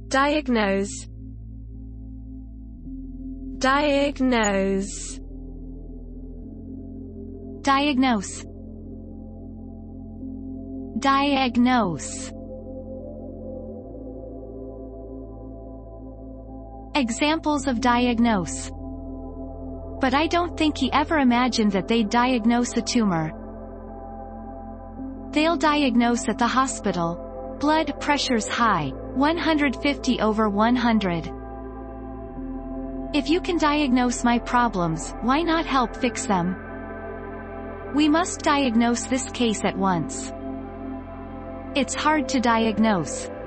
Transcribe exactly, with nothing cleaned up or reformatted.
Diagnose. Diagnose. Diagnose. Diagnose. Examples of diagnose. But I don't think he ever imagined that they'd diagnose a tumor. They'll diagnose at the hospital. Blood pressure's high, one hundred fifty over one hundred. If you can diagnose my problems, why not help fix them? We must diagnose this case at once. It's hard to diagnose.